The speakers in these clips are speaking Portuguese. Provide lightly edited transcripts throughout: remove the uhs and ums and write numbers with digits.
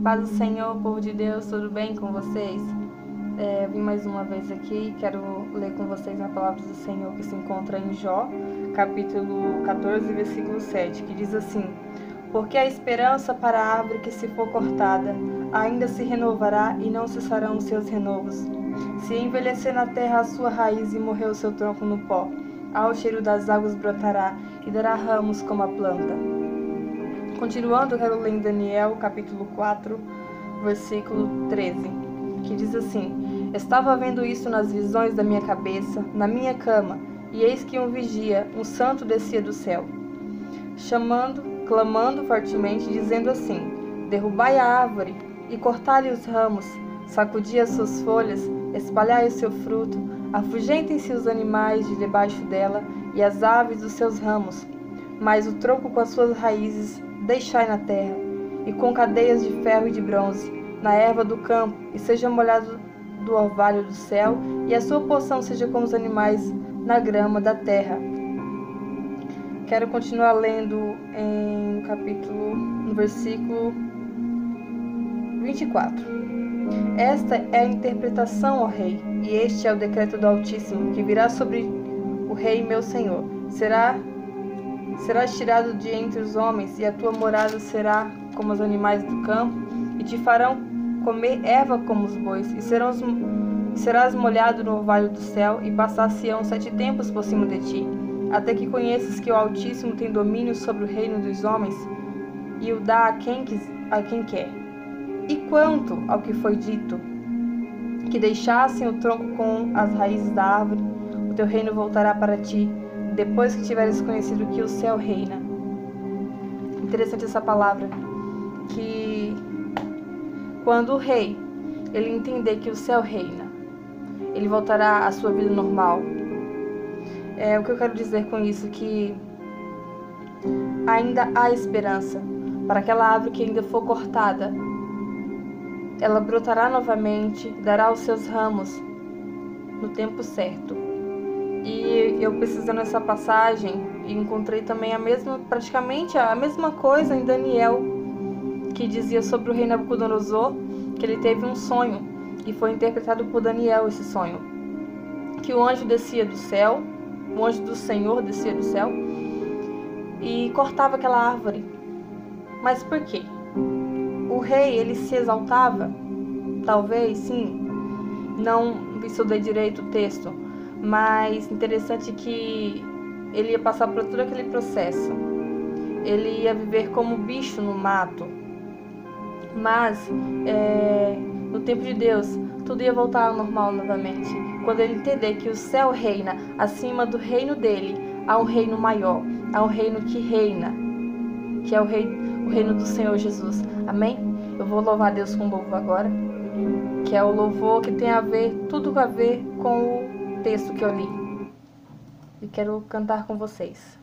Paz do Senhor, povo de Deus, tudo bem com vocês? Eu vim mais uma vez aqui, quero ler com vocês a palavra do Senhor que se encontra em Jó, capítulo 14, versículo 7, que diz assim: Porque a esperança para a árvore que se for cortada, ainda se renovará e não cessarão os seus renovos. Se envelhecer na terra a sua raiz e morrer o seu tronco no pó, ao cheiro das águas brotará e dará ramos como a planta. Continuando, eu quero ler em Daniel, capítulo 4, versículo 13, que diz assim: Estava vendo isso nas visões da minha cabeça, na minha cama, e eis que um vigia, um santo descia do céu, clamando fortemente, dizendo assim: Derrubai a árvore e cortai-lhe os ramos, sacudi as suas folhas, espalhai o seu fruto, afugentem-se os animais de debaixo dela e as aves dos seus ramos, mas o tronco com as suas raízes deixai na terra, e com cadeias de ferro e de bronze, na erva do campo, e seja molhado do orvalho do céu, e a sua porção seja como os animais na grama da terra. Quero continuar lendo no versículo 24. Esta é a interpretação, ó rei, e este é o decreto do Altíssimo, que virá sobre o rei meu senhor. Serás tirado de entre os homens, e a tua morada será como os animais do campo, e te farão comer erva como os bois, e serás molhado no orvalho do céu, e passar-se-ão 7 tempos por cima de ti, até que conheças que o Altíssimo tem domínio sobre o reino dos homens, e o dá a quem quer. E quanto ao que foi dito, que deixassem o tronco com as raízes da árvore, o teu reino voltará para ti, depois que tiveres conhecido que o céu reina. Interessante essa palavra, que quando o rei ele entender que o céu reina, ele voltará à sua vida normal. O que eu quero dizer com isso, que ainda há esperança para aquela árvore que ainda for cortada. Ela brotará novamente, dará os seus ramos no tempo certo. E eu pesquisando essa passagem, encontrei também praticamente a mesma coisa em Daniel, que dizia sobre o rei Nabucodonosor, que ele teve um sonho, e foi interpretado por Daniel esse sonho, que o anjo descia do céu, o anjo do Senhor descia do céu, e cortava aquela árvore. Mas por quê? O rei, ele se exaltava? Talvez, sim. Não estudei direito o texto, mas interessante que ele ia passar por todo aquele processo. Ele ia viver como bicho no mato. Mas, no tempo de Deus, tudo ia voltar ao normal novamente. Quando ele entender que o céu reina, acima do reino dele, há um reino maior, há um reino que reina, que é o reino do Senhor Jesus. Amém? Eu vou louvar a Deus com louvor agora, que é o louvor que tem tudo a ver com o texto que eu li. E quero cantar com vocês.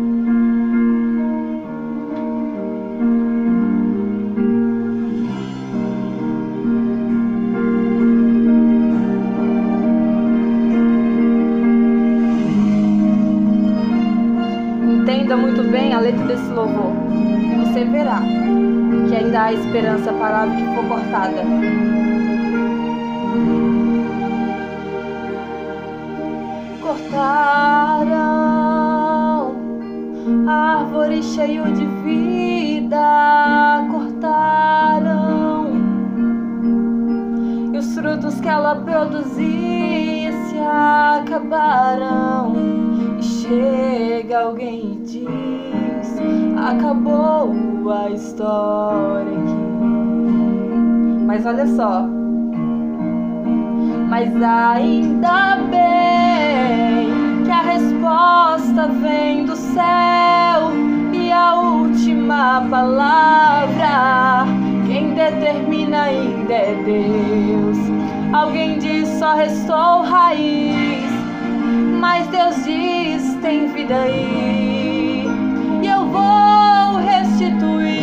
Entenda muito bem a letra desse louvor, e você verá que ainda há esperança para a árvore que for cortada. Cortaram a árvore cheia de vida, cortaram, e os frutos que ela produzia se acabaram. E chega alguém e diz: acabou a história aqui. Mas olha só, mas ainda bem que a resposta vem do céu, e a última palavra quem determina ainda é Deus. Alguém diz: só restou raiz, mas Deus diz: tem vida aí, e eu vou restituir.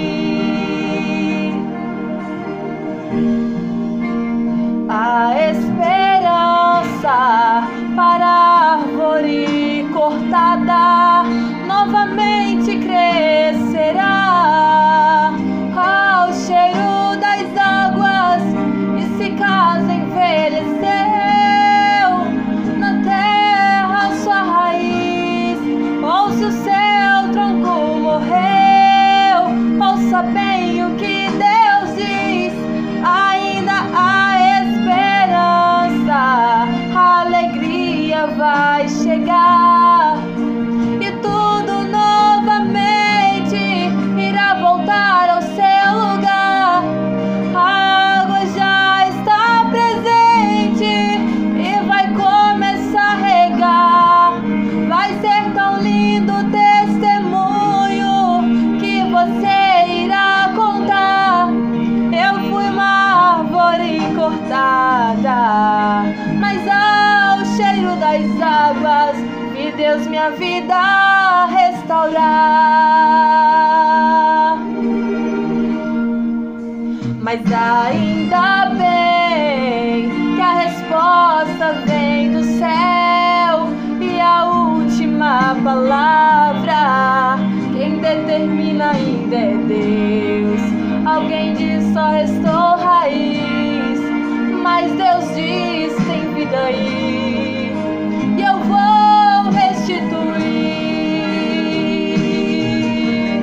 A esperança para a árvore cortada novamente crescerá ao cheiro Deus minha vida restaurar. Mas ainda bem que a resposta vem do céu, e a última palavra quem determina ainda é Deus. Alguém diz só restou raiz, mas Deus diz tem vida aí, e eu vou restituir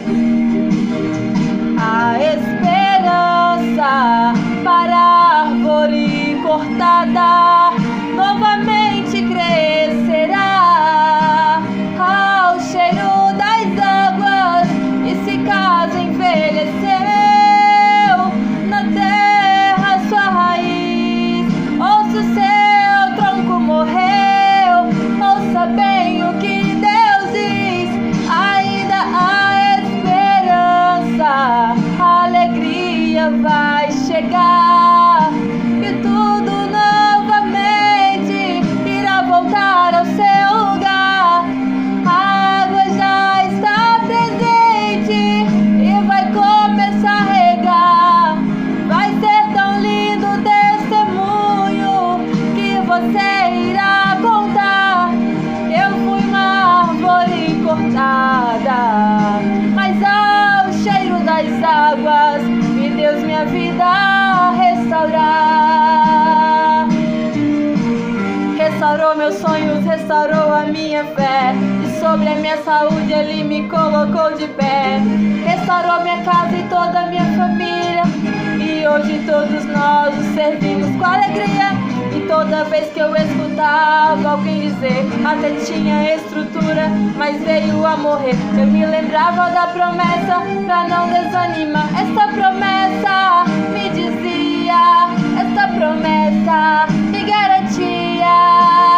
a esperança para a árvore cortada. Novamente crescerá ao cheiro das águas, e se caso envelheceu na terra sua raiz, ou se o seu tronco morreu, ouça bem o que Deus diz. Ainda há esperança, a alegria vai chegar, e tudo novamente irá voltar ao seu lugar. A água já está presente e vai começar a regar. Vai ser tão lindo o testemunho que você irá contar. Eu fui uma árvore cortada, mas ao cheiro das águas vi Deus minha vida restaurar. Restaurou meus sonhos, restaurou a minha fé, e sobre a minha saúde Ele me colocou de pé. Restaurou minha casa e toda a minha família, e hoje todos nós o servimos com alegria. E toda vez que eu escutava alguém dizer até tinha estrutura, mas veio a morrer, eu me lembrava da promessa pra não desanimar. Esta promessa me dizia, esta promessa me garantia.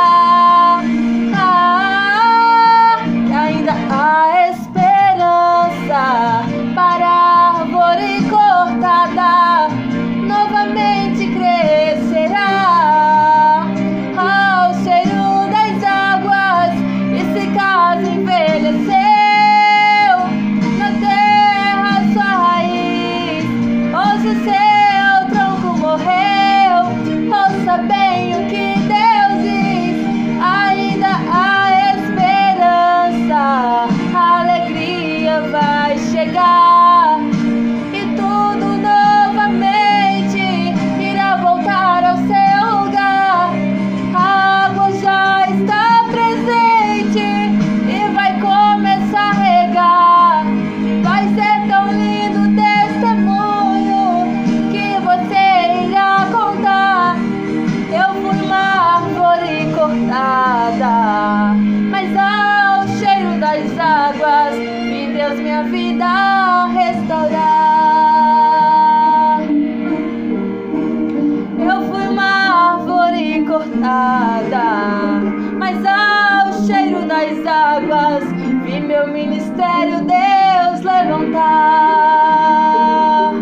Ainda há esperança para a árvore cortada, novamente crescerá ao cheiro das águas, e se caso envelheceu na terra sua raiz, ou se seu tronco morreu, ouça bem o que Deus diz. Ainda há esperança, a alegria vai chegar, e tudo novamente irá voltar ao seu lugar. A água já está presente e vai começar a regar. Vai ser tão lindo o testemunho que você irá contar. Eu fui uma árvore cortada, mas ao cheiro das águas vi Deus minha vida restaurar. Eu fui uma árvore cortada, mas ao cheiro das águas vi meu ministério Deus levantar.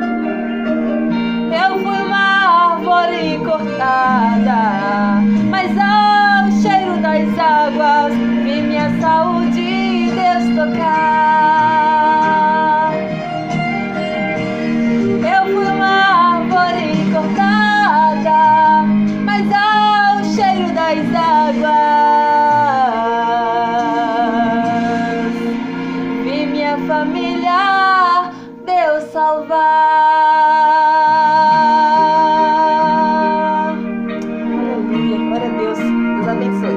Eu fui uma árvore cortada, mas ao cheiro das águas vi minha saúde Deus tocar. Eu fui uma árvore cortada, mas ao cheiro das águas vi minha família Deus salvar. Aleluia, glória a Deus. Deus abençoe.